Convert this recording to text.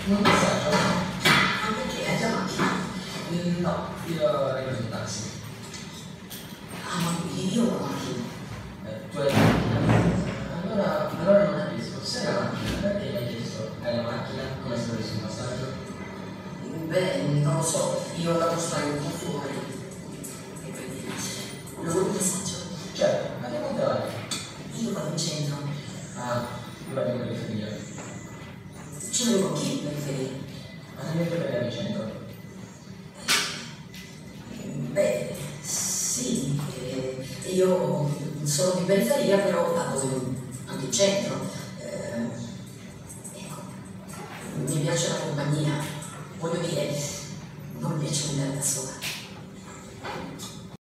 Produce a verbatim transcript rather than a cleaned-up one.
Un messaggio? Ma perché? Hai già macchina? Mm, no, io ho preso un taxi. Ah, ma io ho la macchina. Eh, tu hai la macchina? Allora, allora non capisco. Se hai la macchina, perché mi hai chiesto hai la macchina? Come se volessi un massaggio? Beh, non lo so, io la posso fare un po' fuori. E quindi... Lo vuoi un messaggio? Certo, ma che quanto vai? Io vado in centro. Ah, io vado in periferia. Ci volevo con chi in periferia? Ma non mi fai vedere al centro? Beh, sì, eh, io sono di periferia, però vado anche in centro. Eh, ecco, mi piace la compagnia, voglio dire, non mi piace andare da sola.